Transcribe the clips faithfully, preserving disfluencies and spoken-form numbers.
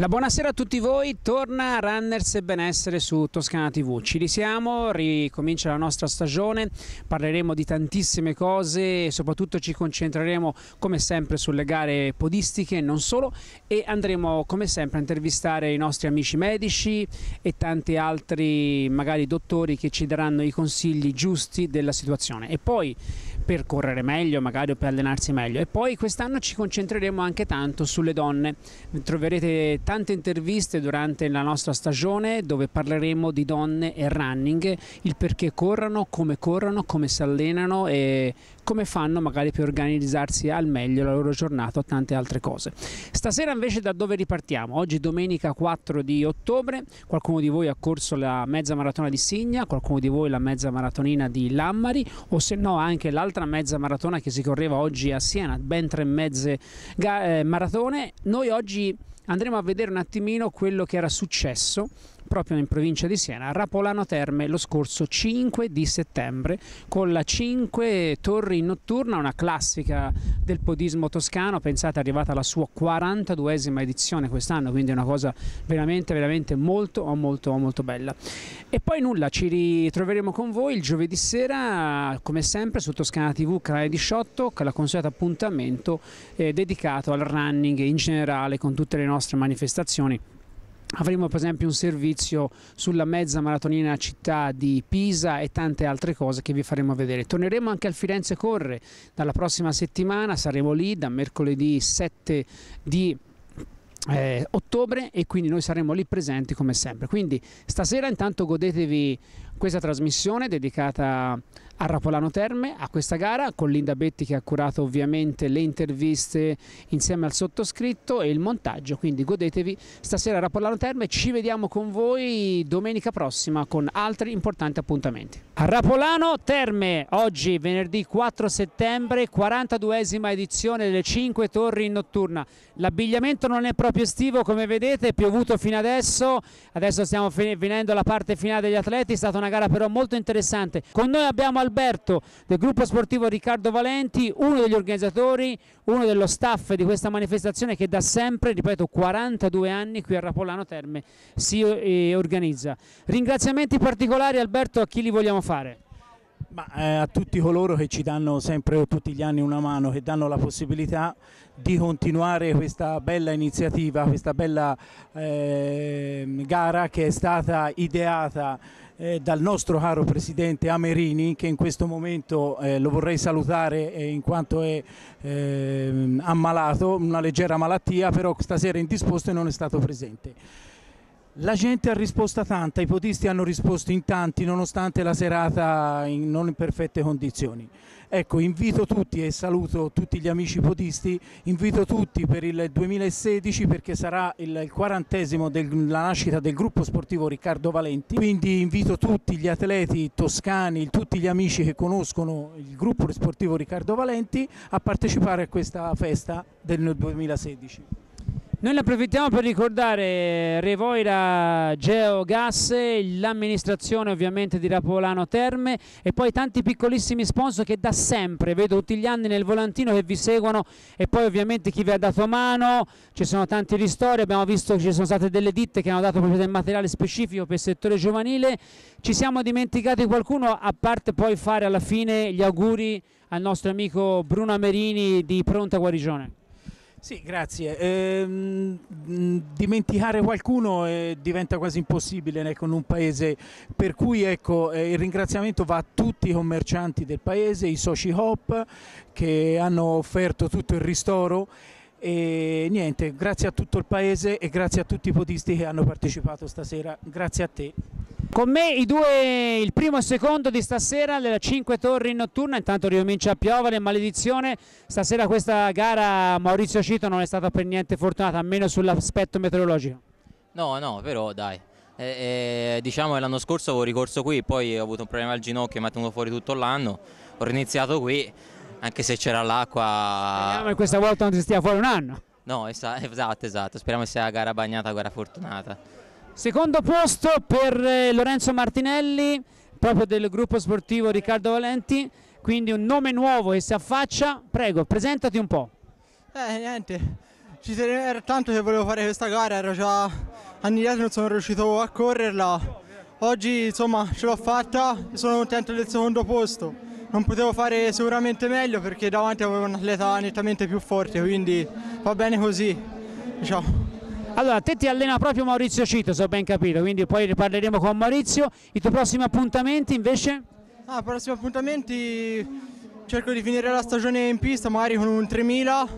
La buonasera a tutti voi, torna Runners e Benessere su Toscana tivù. Ci risiamo, ricomincia la nostra stagione, parleremo di tantissime cose e soprattutto ci concentreremo come sempre sulle gare podistiche, non solo, e andremo come sempre a intervistare i nostri amici medici e tanti altri magari dottori che ci daranno i consigli giusti della situazione. E poi per correre meglio, magari, o per allenarsi meglio. E poi quest'anno ci concentreremo anche tanto sulle donne. Troverete tante interviste durante la nostra stagione dove parleremo di donne e running, il perché corrono, come corrono, come si allenano e come fanno magari per organizzarsi al meglio la loro giornata o tante altre cose. Stasera invece da dove ripartiamo? Oggi domenica quattro di ottobre, qualcuno di voi ha corso la mezza maratona di Signa, qualcuno di voi la mezza maratonina di Lammari o se no anche l'altra mezza maratona che si correva oggi a Siena, ben tre mezze eh, maratone. Noi oggi andremo a vedere un attimino quello che era successo proprio in provincia di Siena, a Rapolano Terme, lo scorso cinque di settembre, con la cinque torri in notturna, una classica del podismo toscano. Pensate, è arrivata alla sua quarantaduesima edizione quest'anno, quindi è una cosa veramente, veramente molto, molto, molto bella. E poi nulla, ci ritroveremo con voi il giovedì sera, come sempre, su Toscana tivù, canale diciotto, con la consueto appuntamento eh, dedicato al running in generale, con tutte le nostre manifestazioni. Avremo per esempio un servizio sulla mezza maratonina città di Pisa e tante altre cose che vi faremo vedere. Torneremo anche al Firenze Corre dalla prossima settimana, saremo lì da mercoledì sette di eh, ottobre e quindi noi saremo lì presenti come sempre. Quindi stasera intanto godetevi questa trasmissione dedicata a Rapolano Terme, a questa gara, con Linda Betti che ha curato ovviamente le interviste insieme al sottoscritto e il montaggio, quindi godetevi stasera a Rapolano Terme. Ci vediamo con voi domenica prossima con altri importanti appuntamenti. A Rapolano Terme, oggi venerdì quattro settembre, quarantaduesima edizione delle cinque torri in notturna. L'abbigliamento non è proprio estivo, come vedete, è piovuto fino adesso, adesso stiamo finendo la parte finale degli atleti, è stata una gara però molto interessante. Con noi abbiamo Alberto del gruppo sportivo Riccardo Valenti, uno degli organizzatori, uno dello staff di questa manifestazione che da sempre, ripeto, quarantadue anni qui a Rapolano Terme si eh, organizza. Ringraziamenti particolari, Alberto, a chi li vogliamo fare? Ma, eh, a tutti coloro che ci danno sempre tutti gli anni una mano, che danno la possibilità di continuare questa bella iniziativa, questa bella eh, gara che è stata ideata eh, dal nostro caro presidente Amerini, che in questo momento eh, lo vorrei salutare eh, in quanto è eh, ammalato, una leggera malattia, però stasera è indisposto e non è stato presente. La gente ha risposto tanta, i podisti hanno risposto in tanti nonostante la serata in non in perfette condizioni. Ecco, invito tutti e saluto tutti gli amici podisti, invito tutti per il duemilasedici perché sarà il, il quarantesimo della nascita del gruppo sportivo Riccardo Valenti, quindi invito tutti gli atleti toscani, tutti gli amici che conoscono il gruppo sportivo Riccardo Valenti a partecipare a questa festa del duemilasedici. Noi ne approfittiamo per ricordare Revoira Geogas, l'amministrazione ovviamente di Rapolano Terme e poi tanti piccolissimi sponsor che da sempre vedo tutti gli anni nel volantino che vi seguono, e poi ovviamente chi vi ha dato mano. Ci sono tanti ristori, abbiamo visto che ci sono state delle ditte che hanno dato proprio del materiale specifico per il settore giovanile. Ci siamo dimenticati qualcuno, a parte poi fare alla fine gli auguri al nostro amico Bruno Amerini di Pronta Guarigione. Sì, grazie. Ehm, dimenticare qualcuno eh, diventa quasi impossibile, ecco, in un paese, per cui ecco, eh, il ringraziamento va a tutti i commercianti del paese, i soci Hop che hanno offerto tutto il ristoro e niente, grazie a tutto il paese e grazie a tutti i podisti che hanno partecipato stasera, grazie a te. Con me i due, il primo e il secondo di stasera delle cinque torri in notturna. Intanto ricomincia a piovere, maledizione. Stasera questa gara Maurizio Cito non è stata per niente fortunata, almeno sull'aspetto meteorologico. No, no, però dai, eh, eh, diciamo che l'anno scorso avevo ricorso qui, poi ho avuto un problema al ginocchio, mi ha tenuto fuori tutto l'anno, ho iniziato qui, anche se c'era l'acqua. Speriamo che questa volta non si stia fuori un anno. No, esatto, esatto, speriamo che sia la gara bagnata, gara fortunata. Secondo posto per eh, Lorenzo Martinelli, proprio del gruppo sportivo Riccardo Valenti, quindi un nome nuovo che si affaccia. Prego, presentati un po'. Eh, niente, ci era tanto che volevo fare questa gara, ero già anni dietro, non sono riuscito a correrla. Oggi insomma ce l'ho fatta e sono contento del secondo posto. Non potevo fare sicuramente meglio perché davanti avevo un atleta nettamente più forte, quindi va bene così, diciamo. Allora, te ti allena proprio Maurizio Cito, se ho ben capito, quindi poi riparleremo con Maurizio. I tuoi prossimi appuntamenti invece? Ah, prossimi appuntamenti cerco di finire la stagione in pista, magari con un tremila,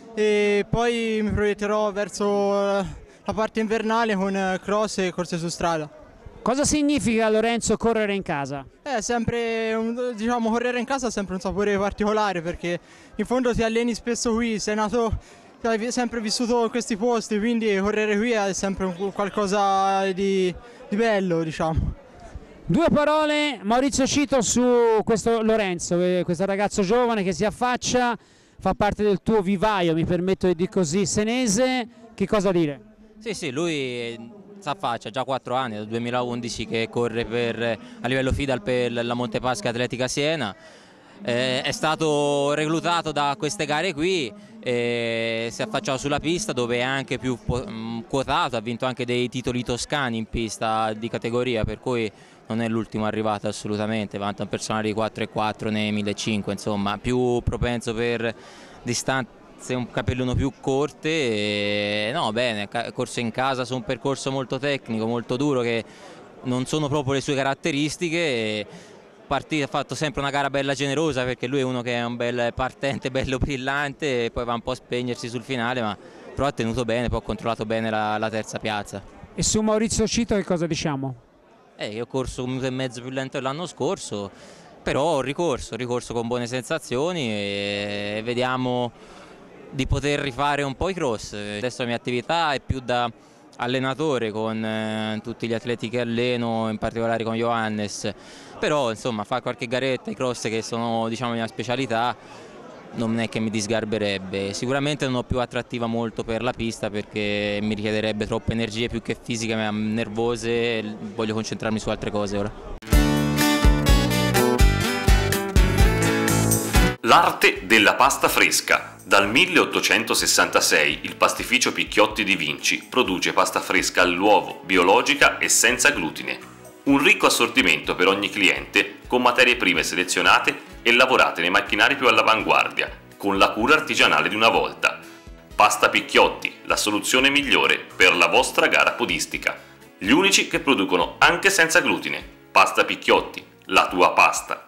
e poi mi proietterò verso la parte invernale con cross e corse su strada. Cosa significa, Lorenzo, correre in casa? È sempre, un, diciamo, correre in casa ha sempre un sapore particolare perché in fondo ti alleni spesso qui, sei nato... hai sempre vissuto in questi posti, quindi correre qui è sempre un, qualcosa di, di bello, diciamo. Due parole, Maurizio Cito, su questo Lorenzo, questo ragazzo giovane che si affaccia, fa parte del tuo vivaio, mi permetto di dire così, senese, che cosa dire? Sì, sì, lui si affaccia, già quattro anni, dal duemilaundici che corre per, a livello FIDAL per la Montepaschi Atletica Siena. Eh, è stato reclutato da queste gare qui, eh, si è affacciato sulla pista dove è anche più mh, quotato, ha vinto anche dei titoli toscani in pista di categoria, per cui non è l'ultimo arrivato assolutamente, vanta un personale di quattro e quattro nei millecinquecento, insomma più propenso per distanze un capelluno più corte, e, no bene, corso in casa su un percorso molto tecnico, molto duro, che non sono proprio le sue caratteristiche. E, partita, ha fatto sempre una gara bella generosa perché lui è uno che è un bel partente, bello brillante, e poi va un po' a spegnersi sul finale, ma però ha tenuto bene, poi ha controllato bene la, la terza piazza. E su Maurizio Cito che cosa diciamo? Eh, io ho corso un minuto e mezzo più lento dell'anno scorso, però ho ricorso, ho ricorso con buone sensazioni e vediamo di poter rifare un po' i cross. Adesso la mia attività è più da allenatore con eh, tutti gli atleti che alleno, in particolare con Johannes, però insomma fare qualche garetta, i cross che sono, diciamo, la mia specialità, non è che mi disgarberebbe. Sicuramente non ho più attrattiva molto per la pista perché mi richiederebbe troppe energie più che fisiche, ma nervose, voglio concentrarmi su altre cose ora. L'arte della pasta fresca. Dal milleottocentosessantasei il pastificio Picchiotti di Vinci produce pasta fresca all'uovo, biologica e senza glutine. Un ricco assortimento per ogni cliente, con materie prime selezionate e lavorate nei macchinari più all'avanguardia, con la cura artigianale di una volta. Pasta Picchiotti, la soluzione migliore per la vostra gara podistica. Gli unici che producono anche senza glutine. Pasta Picchiotti, la tua pasta.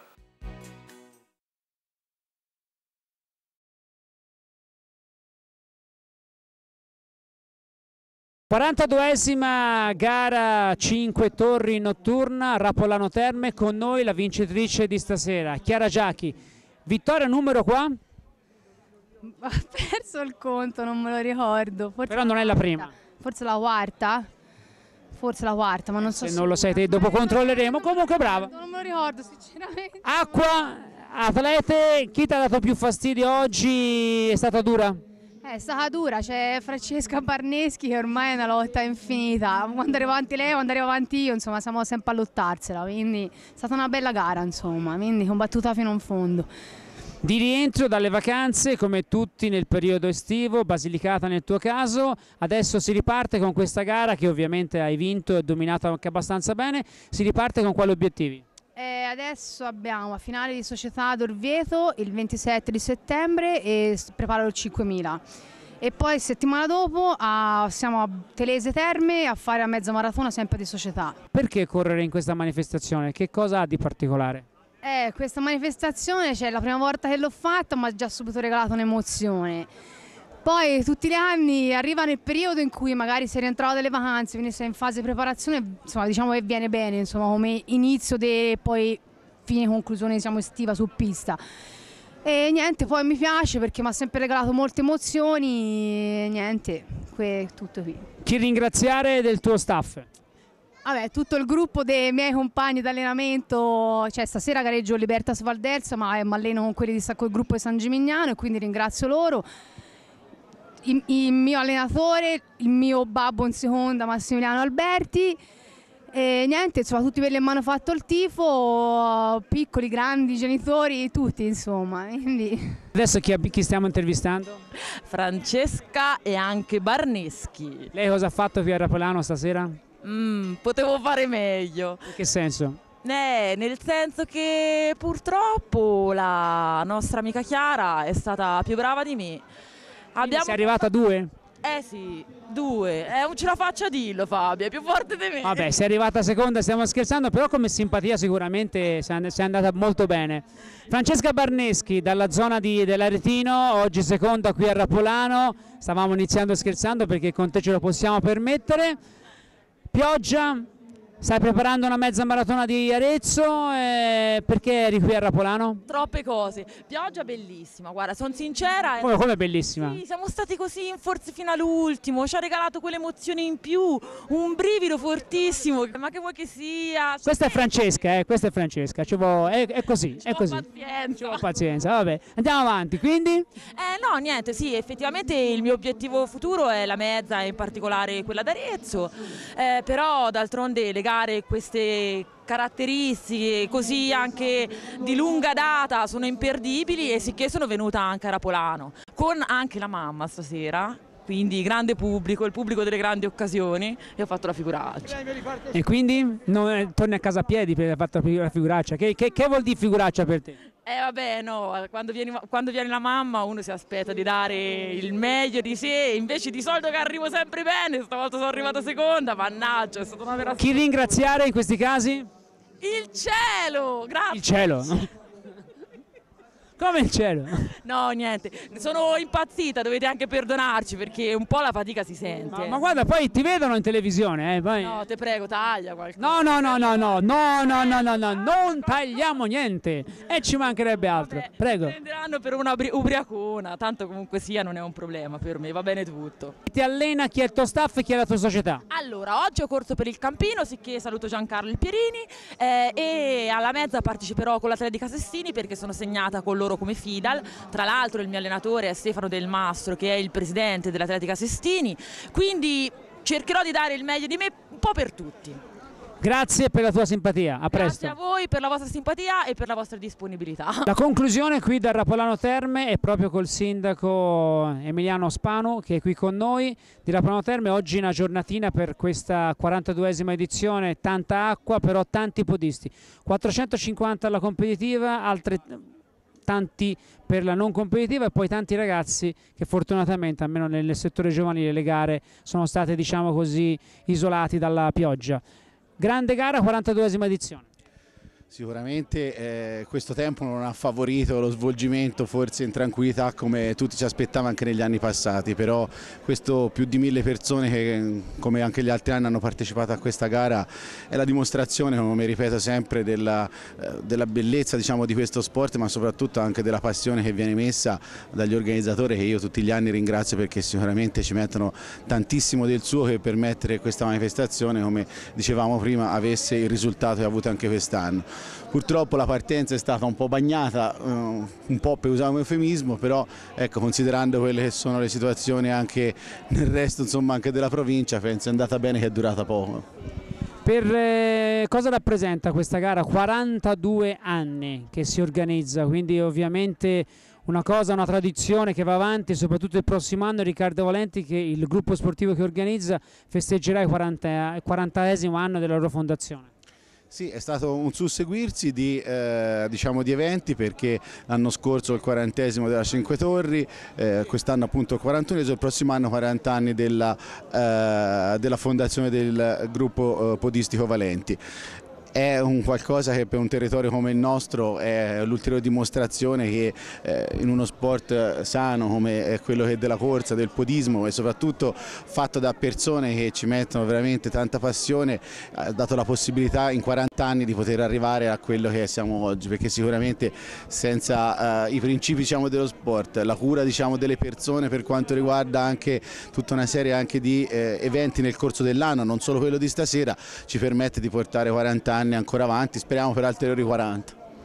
quarantaduesima gara cinque torri notturna, Rapolano Terme, con noi la vincitrice di stasera, Chiara Giachi. Vittoria numero qua? Ho perso il conto, non me lo ricordo. Forse Però non è la prima. Forse la quarta? Forse la quarta, ma non so se se non lo sai te, dopo controlleremo. Comunque brava. Non me lo ricordo sinceramente. Acqua, atlete, chi ti ha dato più fastidio oggi? È stata dura? È stata dura, c'è Francesca Barneschi che ormai è una lotta infinita. Quando arrivo avanti lei, quando arrivo avanti io, insomma siamo sempre a lottarsela, quindi è stata una bella gara, insomma, quindi combattuta fino in fondo. Di rientro dalle vacanze, come tutti nel periodo estivo, Basilicata nel tuo caso, adesso si riparte con questa gara che ovviamente hai vinto e dominato anche abbastanza bene. Si riparte con quali obiettivi? Eh, adesso abbiamo la finale di società ad Orvieto il ventisette di settembre e preparo il cinquemila. E poi settimana dopo a, siamo a Telese Terme a fare la mezza maratona sempre di società. Perché correre in questa manifestazione? Che cosa ha di particolare? Eh, questa manifestazione, cioè, la prima volta che l'ho fatta mi ha già subito regalato un'emozione. Poi tutti gli anni arriva nel periodo in cui magari sei rientrato dalle vacanze, quindi sei in fase di preparazione, insomma diciamo che viene bene, insomma come inizio e poi fine conclusione diciamo estiva su pista. E niente, poi mi piace perché mi ha sempre regalato molte emozioni e niente, è tutto qui. Chi ringraziare del tuo staff? Vabbè, tutto il gruppo dei miei compagni d'allenamento, cioè stasera gareggio Libertas Valdelsa, ma mi alleno con quelli di col gruppo di San Gimignano e quindi ringrazio loro. Il, il mio allenatore, il mio babbo in seconda Massimiliano Alberti E niente, insomma, tutti quelli che mi hanno fatto il tifo, piccoli, grandi, genitori, tutti insomma. Quindi... Adesso chi, chi stiamo intervistando? Francesca e anche Barneschi. Lei cosa ha fatto qui a Rapolano stasera? Mm, potevo fare meglio. In che senso? Eh, nel senso che purtroppo la nostra amica Chiara è stata più brava di me. Abbiamo... Sei arrivata a due? Eh sì, due. Eh, ce la faccio a dirlo Fabio, è più forte di me. Vabbè, sei arrivata seconda, stiamo scherzando, però come simpatia sicuramente sei andata molto bene. Francesca Barneschi dalla zona di, dell'Aretino, oggi seconda qui a Rapolano. Stavamo iniziando scherzando perché con te ce lo possiamo permettere. Pioggia, stai preparando una mezza maratona di Arezzo, eh, perché eri qui a Rapolano? Troppe cose, pioggia bellissima, guarda, sono sincera. Come, come bellissima? Sì, siamo stati così in forze fino all'ultimo, ci ha regalato quell'emozione in più, un brivido fortissimo, ma che vuoi che sia? Questa è Francesca, eh, questa è Francesca, ci vuoi, è, è così, ci è così. Pazienza. Ci vuoi pazienza, vabbè, andiamo avanti, quindi? Eh no, niente, sì, effettivamente il mio obiettivo futuro è la mezza, in particolare quella d'Arezzo, eh, però d'altronde le gare, queste caratteristiche così anche di lunga data sono imperdibili e sicché sono venuta anche a Rapolano con anche la mamma stasera, quindi grande pubblico, il pubblico delle grandi occasioni, e ho fatto la figuraccia. E quindi non, eh, torni a casa a piedi per aver fatto la figuraccia, che, che, che vuol dire figuraccia per te? Eh vabbè no, quando viene, quando viene la mamma uno si aspetta di dare il meglio di sé, invece di solito che arrivo sempre bene, stavolta sono arrivata seconda, mannaggia, è stata una vera... Chi ringraziare in questi casi? Il cielo, grazie! Il cielo? Come il cielo? No, niente, sono impazzita, dovete anche perdonarci perché un po' la fatica si sente. No, ma guarda, poi ti vedono in televisione, eh, poi... No, te prego, taglia qualcosa. No, no, no, no, no, no, no, no, no, no, non tagliamo niente e ci mancherebbe altro, Vabbè, prego. Mi prenderanno per una ubri- ubriacona, tanto comunque sia non è un problema per me, va bene tutto. Ti allena, chi è il tuo staff e chi è la tua società? Allora, oggi ho corso per il Campino, sicché saluto Giancarlo il Pierini, eh, e alla mezza parteciperò con l'Atletica Sestini perché sono segnata con loro come Fidal. Tra l'altro il mio allenatore è Stefano Del Mastro, che è il presidente dell'Atletica Sestini, quindi cercherò di dare il meglio di me un po' per tutti. Grazie per la tua simpatia, a presto. Grazie a voi per la vostra simpatia e per la vostra disponibilità. La conclusione qui da Rapolano Terme è proprio col sindaco Emiliano Spanu, che è qui con noi di Rapolano Terme. Oggi una giornatina per questa quarantaduesima edizione, tanta acqua, però tanti podisti, quattrocentocinquanta alla competitiva, altre tanti per la non competitiva e poi tanti ragazzi che fortunatamente, almeno nel settore giovanile, le gare sono state, diciamo così, isolati dalla pioggia. Grande gara, quarantaduesima edizione. Sicuramente eh, questo tempo non ha favorito lo svolgimento forse in tranquillità come tutti ci aspettavamo anche negli anni passati, però questo più di mille persone che come anche gli altri anni hanno partecipato a questa gara è la dimostrazione, come ripeto sempre, della, eh, della bellezza, diciamo, di questo sport, ma soprattutto anche della passione che viene messa dagli organizzatori, che io tutti gli anni ringrazio perché sicuramente ci mettono tantissimo del suo per permettere che questa manifestazione, come dicevamo prima, avesse il risultato che ha avuto anche quest'anno. Purtroppo la partenza è stata un po' bagnata, eh, un po' per usare un eufemismo, però ecco, considerando quelle che sono le situazioni anche nel resto, insomma, anche della provincia, penso è andata bene, che è durata poco. Per eh, cosa rappresenta questa gara? quarantadue anni che si organizza, quindi ovviamente una cosa, una tradizione che va avanti, soprattutto il prossimo anno Riccardo Valenti, che il gruppo sportivo che organizza, festeggerà il quarantaesimo anno della loro fondazione. Sì, è stato un susseguirsi di, eh, diciamo di eventi, perché l'anno scorso il quarantesimo della Cinque Torri, eh, quest'anno appunto il quarantunesimo, il prossimo anno quaranta anni della, eh, della fondazione del gruppo eh, podistico Valenti. È un qualcosa che per un territorio come il nostro è l'ulteriore dimostrazione che eh, in uno sport sano come è quello che è della corsa, del podismo, e soprattutto fatto da persone che ci mettono veramente tanta passione, ha dato la possibilità in quaranta anni di poter arrivare a quello che siamo oggi, perché sicuramente senza eh, i principi, diciamo, dello sport, la cura, diciamo, delle persone per quanto riguarda anche tutta una serie anche di eh, eventi nel corso dell'anno, non solo quello di stasera, ci permette di portare quaranta anni ancora avanti, speriamo per ulteriori quaranta.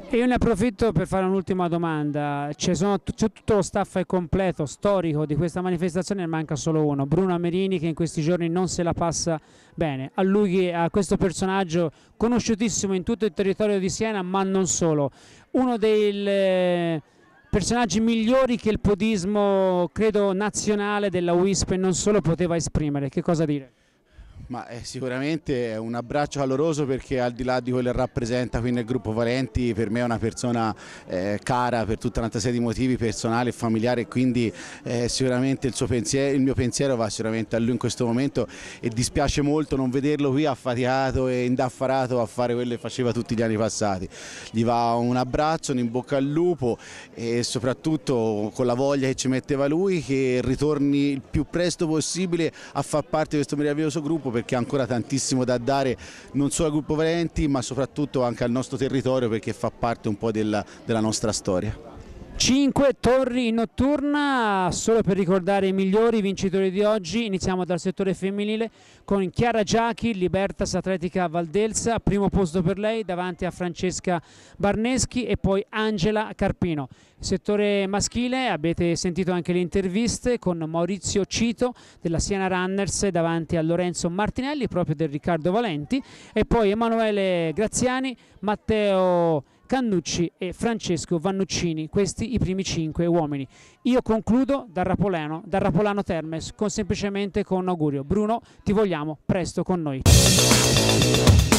E io ne approfitto per fare un'ultima domanda. C'è tutto lo staff è completo, storico di questa manifestazione, ne manca solo uno, Bruno Amerini, che in questi giorni non se la passa bene. A lui, a questo personaggio conosciutissimo in tutto il territorio di Siena, ma non solo, uno dei eh, personaggi migliori che il podismo, credo, nazionale della U I S P e non solo poteva esprimere. Che cosa dire? Ma eh, sicuramente è un abbraccio caloroso, perché al di là di quello che rappresenta qui nel gruppo Valenti, per me è una persona eh, cara per tutta una serie di motivi personali e familiari, e quindi eh, sicuramente il, suo pensiero, il mio pensiero va sicuramente a lui in questo momento, e dispiace molto non vederlo qui affaticato e indaffarato a fare quello che faceva tutti gli anni passati. Gli va un abbraccio, un in bocca al lupo, e soprattutto con la voglia che ci metteva lui, che ritorni il più presto possibile a far parte di questo meraviglioso gruppo, perché ha ancora tantissimo da dare non solo al gruppo Valenti, ma soprattutto anche al nostro territorio, perché fa parte un po' della, della nostra storia. Cinque torri in notturna, solo per ricordare i migliori vincitori di oggi. Iniziamo dal settore femminile con Chiara Giachi, Libertas Atletica Valdelsa, primo posto per lei davanti a Francesca Barneschi e poi Angela Carpino. Settore maschile, avete sentito anche le interviste con Maurizio Cito della Siena Runners davanti a Lorenzo Martinelli, proprio del Riccardo Valenti, e poi Emanuele Graziani, Matteo Cannucci e Francesco Vannuccini, questi i primi cinque uomini. Io concludo dal Rapolano, dal Rapolano Termes, con semplicemente con un augurio. Bruno, ti vogliamo presto con noi.